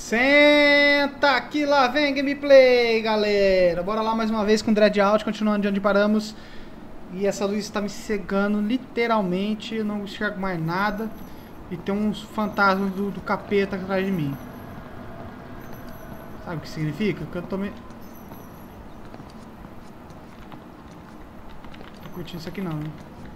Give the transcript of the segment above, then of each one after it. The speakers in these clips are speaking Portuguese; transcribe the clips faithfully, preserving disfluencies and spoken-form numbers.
Senta aqui, lá vem gameplay, galera. Bora lá mais uma vez com Dread Out, continuando de onde paramos. E essa luz está me cegando, literalmente. Eu não enxergo mais nada. E tem uns fantasmas do, do capeta atrás de mim. Sabe o que significa? Que eu tô me... Tô curtindo isso aqui não, né?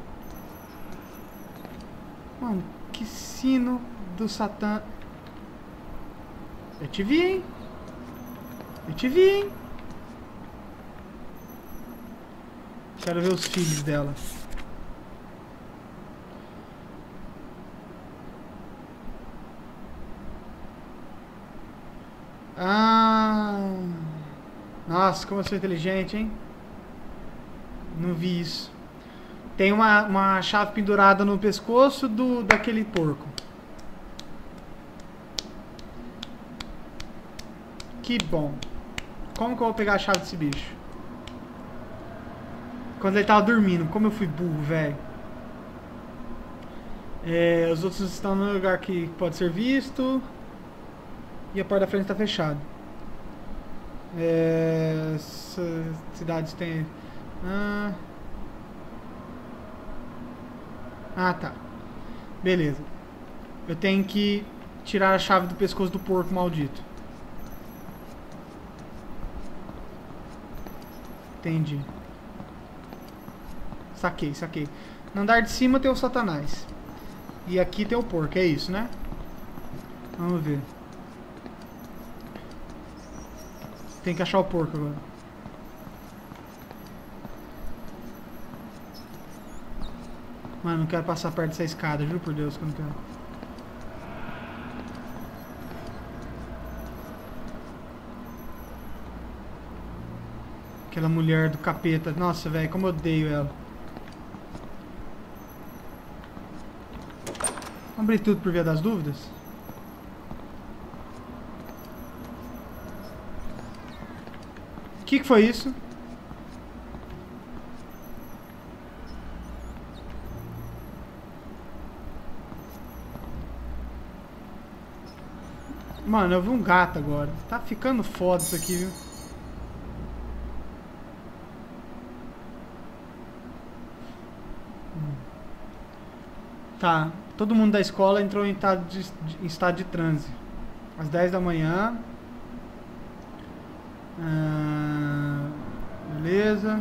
Mano, que sino do Satã. Eu te vi, hein? Eu te vi, hein? Quero ver os filhos dela. Ah! Nossa, como eu sou inteligente, hein? Não vi isso. Tem uma, uma chave pendurada no pescoço do, daquele porco. Que bom. Como que eu vou pegar a chave desse bicho? Quando ele tava dormindo. Como eu fui burro, velho. É, os outros estão no lugar que pode ser visto. E a porta da frente está fechada. É, cidades tem... Ah, ah, tá. Beleza. Eu tenho que tirar a chave do pescoço do porco maldito. Entendi. Saquei, saquei. No andar de cima tem o Satanás. E aqui tem o porco, é isso, né? Vamos ver. Tem que achar o porco agora. Mano, não quero passar perto dessa escada, juro por Deus que eu não quero. Aquela mulher do capeta. Nossa, velho, como eu odeio ela. Vamos abrir tudo por via das dúvidas? O que que foi isso? Mano, eu vi um gato agora. Tá ficando foda isso aqui, viu? Tá, todo mundo da escola entrou em estado de, em estado de transe. Às dez da manhã. Ah, beleza.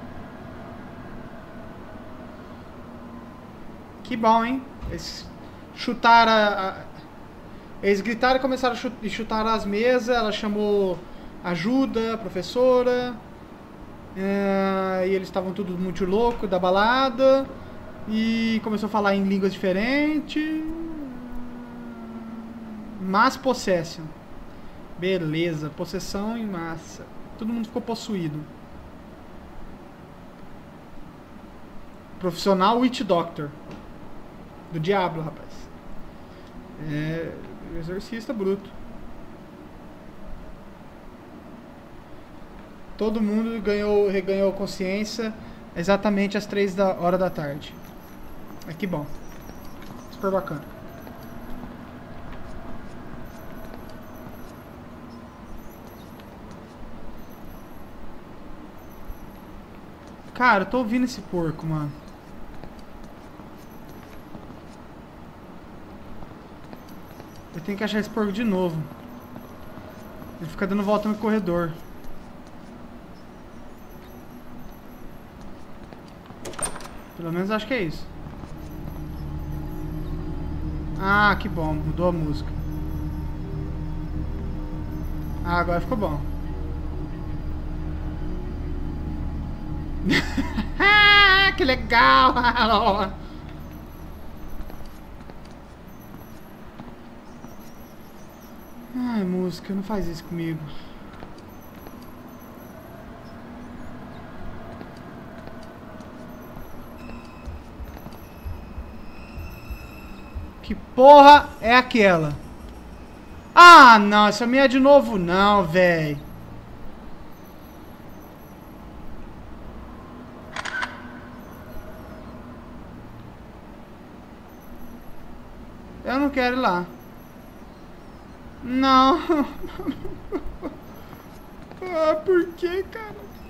Que bom, hein? Eles chutaram a, a, eles gritaram e começaram a chutar, chutar as mesas. Ela chamou ajuda, a professora. Ah, e eles estavam tudo muito louco da balada. E começou a falar em línguas diferentes. Mass possession. Beleza, possessão em massa. Todo mundo ficou possuído. Profissional Witch Doctor. Do diabo, rapaz. É. Exorcista bruto. Todo mundo ganhou, reganhou consciência exatamente às três da hora da tarde. É que bom. Super bacana. Cara, eu tô ouvindo esse porco, mano. Eu tenho que achar esse porco de novo. Ele fica dando volta no corredor. Pelo menos acho que é isso. Ah, que bom. Mudou a música. Ah, agora ficou bom. Que legal! Ai, música, não faz isso comigo. Que porra é aquela? Ah, não, essa minha é de novo não, velho. Eu não quero ir lá. Não. Ah, por que, cara?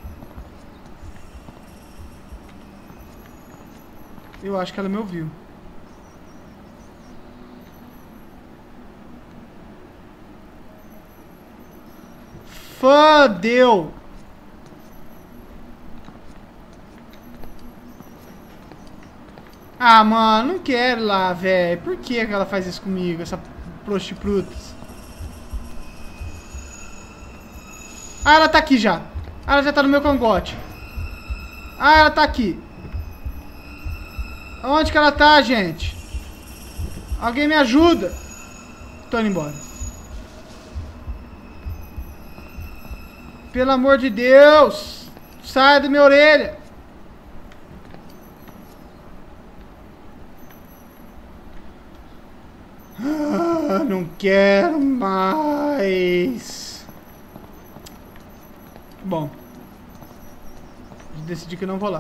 Eu acho que ela me ouviu. Fodeu! Ah, mano, não quero ir lá, velho. Por que que ela faz isso comigo, essa prostituta? Ah, ela tá aqui já. Ah, ela já tá no meu cangote. Ah, ela tá aqui. Onde que ela tá, gente? Alguém me ajuda. Tô indo embora. Pelo amor de Deus. Sai da minha orelha. Ah, não quero mais. Bom, decidi que não vou lá.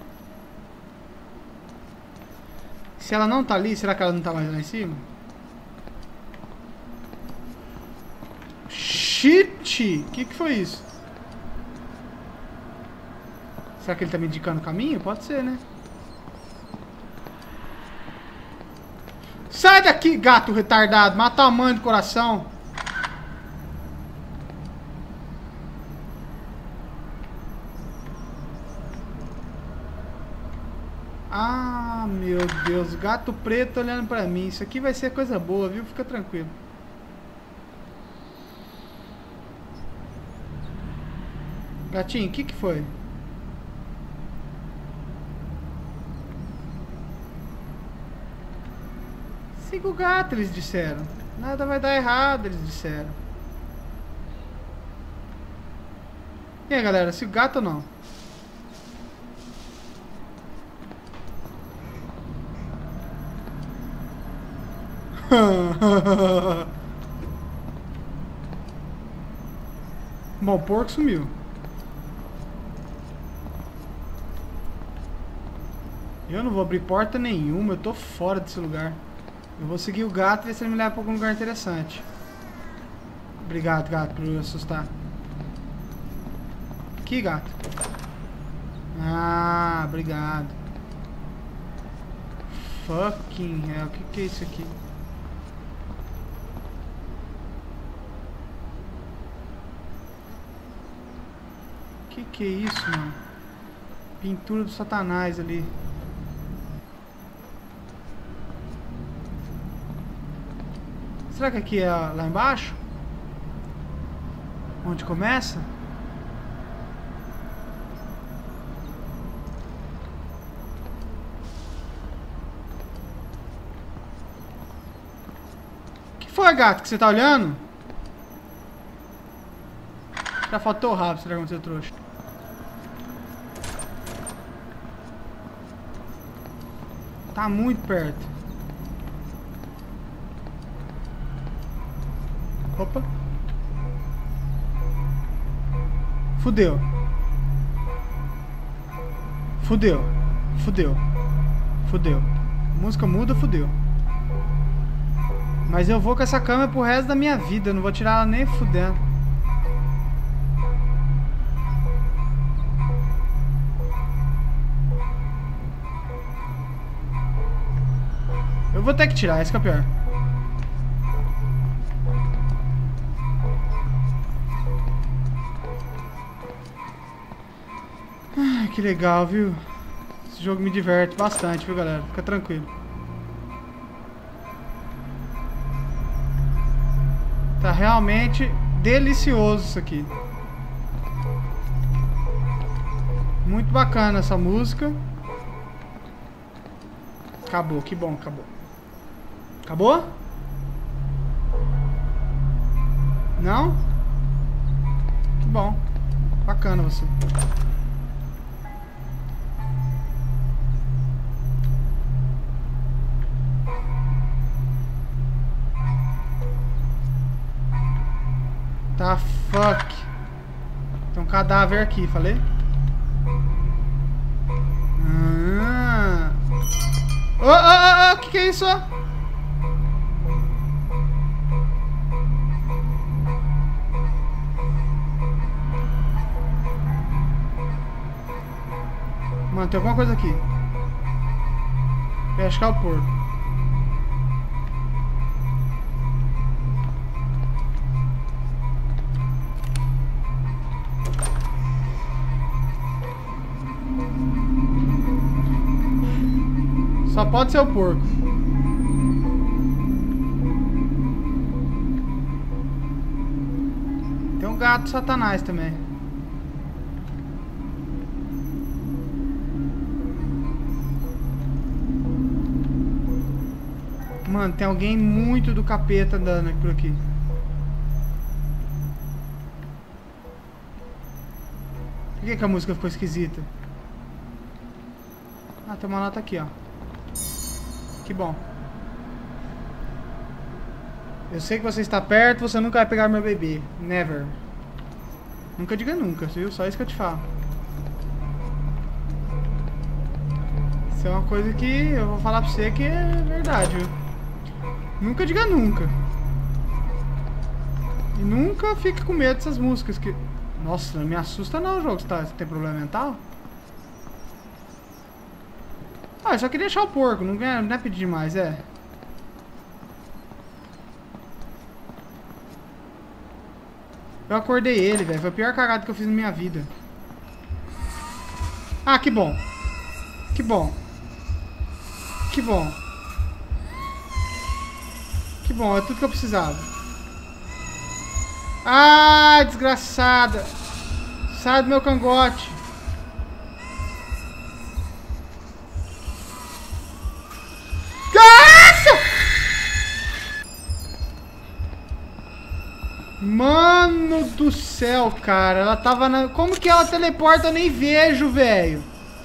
Se ela não tá ali, será que ela não tá mais lá em cima? Shit! O que que foi isso? Será que ele tá me indicando o caminho? Pode ser, né? Sai daqui, gato retardado! Mata a mãe do coração! Ah, meu Deus, gato preto olhando pra mim. Isso aqui vai ser coisa boa, viu? Fica tranquilo. Gatinho, o que que foi? Siga o gato, eles disseram. Nada vai dar errado, eles disseram. E aí, galera, siga o gato ou não? Bom, o porco sumiu. Eu não vou abrir porta nenhuma, eu tô fora desse lugar. Eu vou seguir o gato e ver se ele me leva pra algum lugar interessante. Obrigado, gato, por me assustar. Que gato? Ah, obrigado. Fucking hell, o que que é isso aqui? Que que é isso, mano? Pintura do Satanás ali. Será que aqui é lá embaixo? Onde começa? Que foi, gato, que você tá olhando? Já faltou o rabo, se dragão, seu trouxa. Tá muito perto. Opa. Fudeu. Fudeu. Fudeu. Fudeu. Música muda, fudeu. Mas eu vou com essa câmera pro resto da minha vida. Eu não vou tirar ela nem fudendo. Eu vou ter que tirar, esse que é o pior. Ai, que legal, viu? Esse jogo me diverte bastante, viu, galera? Fica tranquilo. Tá realmente delicioso isso aqui. Muito bacana essa música. Acabou, que bom, acabou. Acabou? Não? Que bom. Bacana você. Tá, fuck. Tem um cadáver aqui, falei? Ah. Oh, oh, oh, oh, que que é isso? Mano, tem alguma coisa aqui. Eu acho que é o porco. Só pode ser o porco. Tem um gato satanás também. Mano, tem alguém muito do capeta andando por aqui. Por que que a música ficou esquisita? Ah, tem uma nota aqui, ó. Que bom. Eu sei que você está perto, você nunca vai pegar meu bebê. Never. Nunca diga nunca, viu? Só isso que eu te falo. Isso é uma coisa que eu vou falar pra você que é verdade, viu? Nunca diga nunca. E nunca fique com medo dessas músicas que... Nossa, não me assusta não o jogo, você, tá, você tem problema mental? Ah, eu só queria achar o porco, não é, não é pedir demais, é. Eu acordei ele, velho. Foi a pior cagada que eu fiz na minha vida. Ah, que bom. Que bom. Que bom. Que bom, é tudo que eu precisava. Ah, desgraçada. Sai do meu cangote. Mano do céu, cara. Ela tava na... Como que ela teleporta? Eu nem vejo, velho.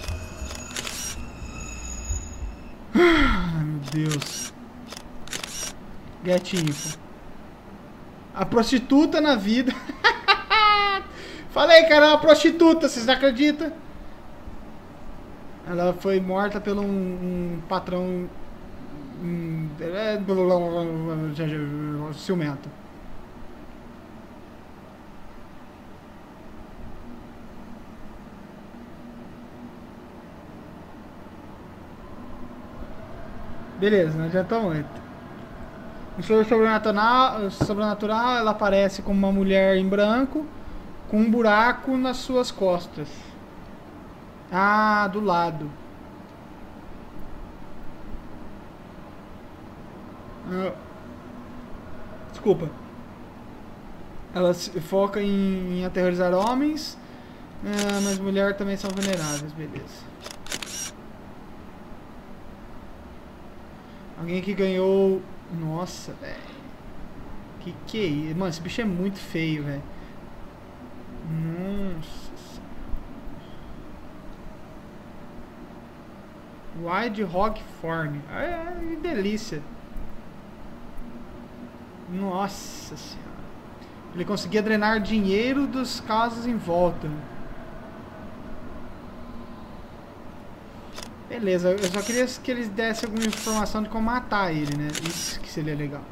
Ai, meu Deus. Get info. A prostituta na vida. Falei, cara, é uma prostituta. Vocês não acreditam? Ela foi morta por um, um patrão... Um, é, ciumento. Beleza, não adiantou muito. No show sobrenatural, sobrenatural, ela aparece como uma mulher em branco com um buraco nas suas costas. Ah, do lado. Ah, desculpa. Ela se foca em, em aterrorizar homens, ah, mas mulheres também são vulneráveis, beleza. Alguém que ganhou... Nossa, velho. Que que é isso? Mano, esse bicho é muito feio, velho. Nossa. Wide Rock Form. É, que delícia. Nossa senhora. Ele conseguia drenar dinheiro dos casos em volta. Beleza, eu só queria que eles dessem alguma informação de como matar ele, né? Isso que seria legal.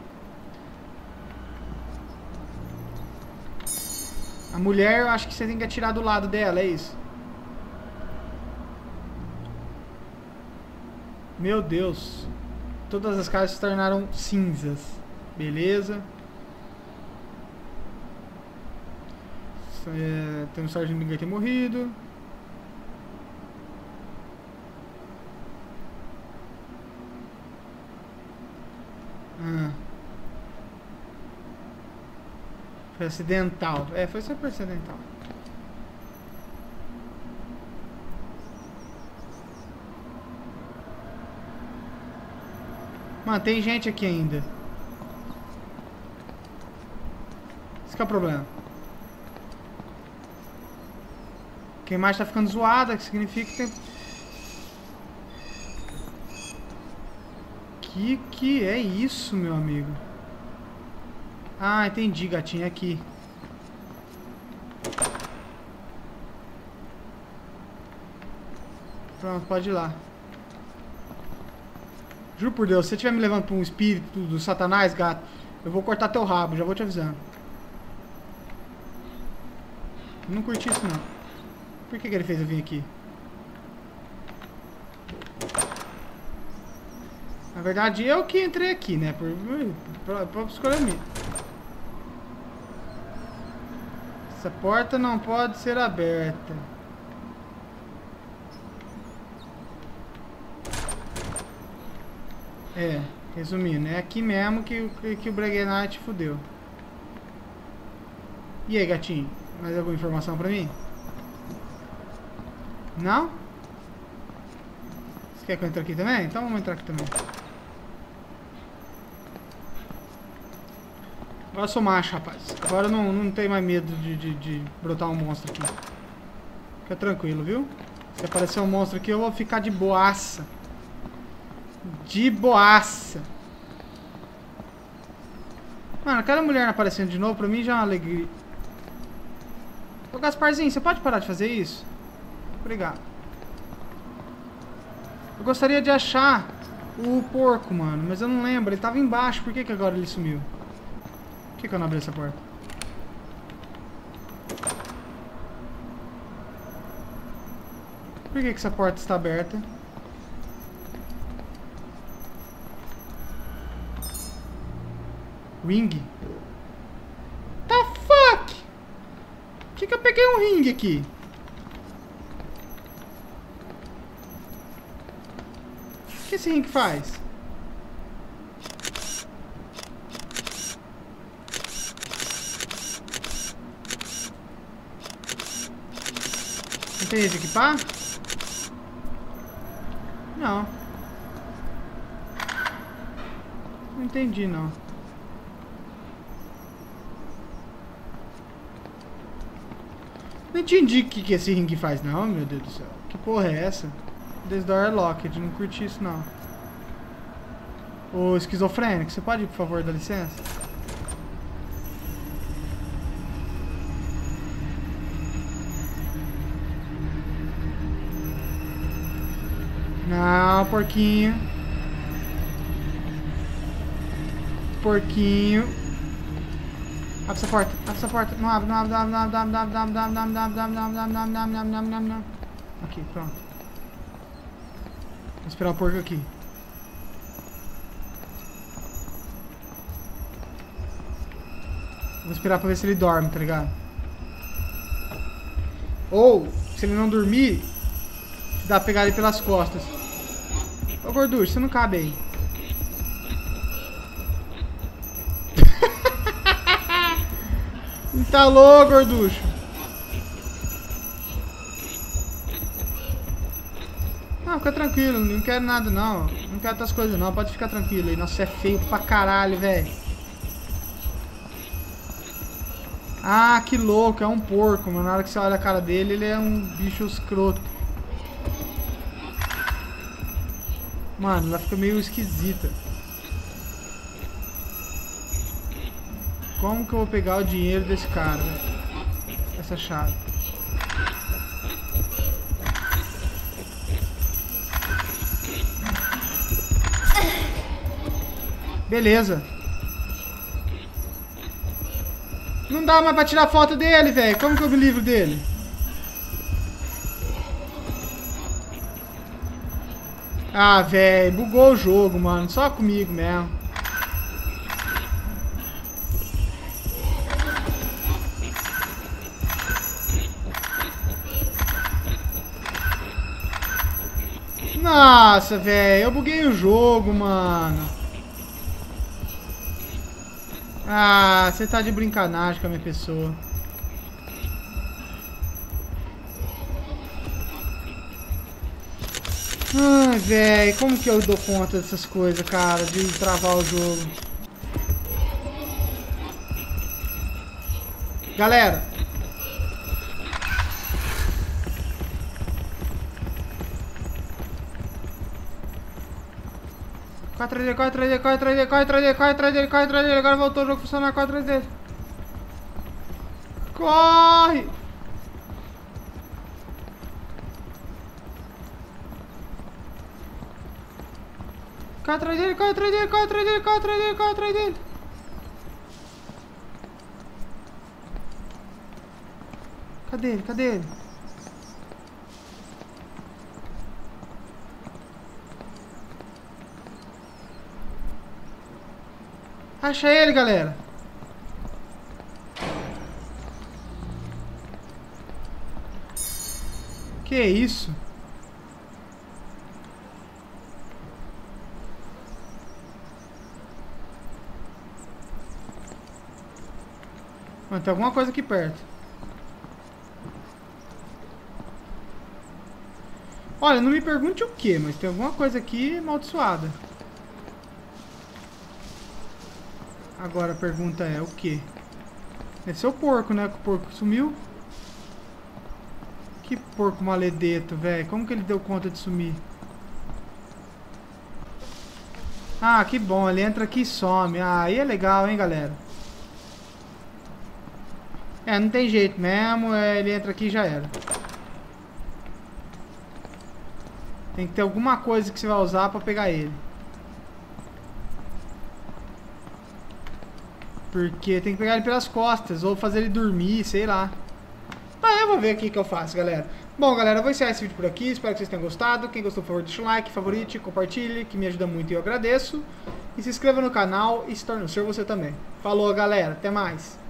A mulher, eu acho que você tem que atirar do lado dela, é isso? Meu Deus. Todas as casas se tornaram cinzas. Beleza. É, tem um sargento ninguém ter morrido. Ah. Foi acidental. É, foi só por acidental. Mano, tem gente aqui ainda. Esse que é o problema. A imagem tá ficando zoada, que significa que tem... Que que é isso, meu amigo? Ah, entendi, gatinho, aqui. Pronto, pode ir lá. Juro por Deus, se você estiver me levando pra um espírito do satanás, gato, eu vou cortar teu rabo, já vou te avisando. Não curti isso, não. Por que que ele fez eu vir aqui? Na verdade, eu que entrei aqui, né? Por, por, por escolha minha. Essa porta não pode ser aberta. É, resumindo, é aqui mesmo que, que, que o Breguenite fudeu. E aí, gatinho? Mais alguma informação pra mim? Não? Você quer que eu entre aqui também? Então vamos entrar aqui também. Agora eu sou macho, rapaz. Agora eu não, não tenho mais medo de, de, de brotar um monstro aqui. Fica tranquilo, viu? Se aparecer um monstro aqui, eu vou ficar de boaça. De boaça. Mano, aquela mulher aparecendo de novo, pra mim já é uma alegria. Ô Gasparzinho, você pode parar de fazer isso? Obrigado. Eu gostaria de achar o porco, mano, mas eu não lembro. Ele tava embaixo, por que que agora ele sumiu? Por que que eu não abri essa porta? Por que que essa porta está aberta? Ring? The fuck? Por que que eu peguei um ring aqui? O que esse ring faz? Não tem jeito de equipar? Não. Não entendi, não. Não entendi o que, que esse ring faz, não, meu Deus do céu. Que porra é essa? Desdoor Locked, não curti isso, não. Ô, esquizofrênico, você pode, por favor, dar licença? Não, porquinho. Porquinho. Abre essa porta, abre essa porta. Não abre, não abre, não abre, não abre, não abre, não abre, não abre, não abre, não abre, não abre, não abre, não abre, não abre, não abre, não. Aqui, pronto. Vou esperar o porco aqui. Vou esperar pra ver se ele dorme, tá ligado? Ou, se ele não dormir, dá pra pegar ele pelas costas. Ô, gorducho, você não cabe aí. Entalou, gorducho. Não, fica tranquilo, não quero nada não. Não quero outras coisas não, pode ficar tranquilo aí. Nossa, é feio pra caralho, velho. Ah, que louco, é um porco, mano. Na hora que você olha a cara dele, ele é um bicho escroto. Mano, ela fica meio esquisita. Como que eu vou pegar o dinheiro desse cara? Essa chave. Beleza. Não dá mais pra tirar foto dele, velho. Como que eu me livro dele? Ah, velho. Bugou o jogo, mano. Só comigo mesmo. Nossa, velho. Eu buguei o jogo, mano. Ah, você tá de brincanagem com a minha pessoa. Ai, velho, como que eu dou conta dessas coisas, cara, de travar o jogo? Galera. Corre atrás dele, corre atrás dele, corre atrás dele, corre atrás dele, corre atrás dele, corre atrás dele. Agora voltou o jogo a funcionar, corre atrás dele. Corre! Corre atrás dele, corre atrás dele, corre atrás dele, corre atrás dele, corre atrás dele. Cadê ele? Cadê ele? Acha ele, galera. Que isso? Mano, tem alguma coisa aqui perto. Olha, não me pergunte o que, mas tem alguma coisa aqui amaldiçoada. Agora a pergunta é o que? Deve ser o porco, né? Que o porco sumiu. Que porco maledeto, velho. Como que ele deu conta de sumir? Ah, que bom. Ele entra aqui e some. Ah, aí é legal, hein, galera. É, não tem jeito mesmo. É, ele entra aqui e já era. Tem que ter alguma coisa que você vai usar pra pegar ele. Porque tem que pegar ele pelas costas. Ou fazer ele dormir, sei lá. Ah, eu vou ver aqui o que eu faço, galera. Bom, galera, eu vou encerrar esse vídeo por aqui. Espero que vocês tenham gostado. Quem gostou, por favor, deixa um like, favorite, compartilhe, que me ajuda muito e eu agradeço. E se inscreva no canal e se torne um ser você também. Falou, galera. Até mais.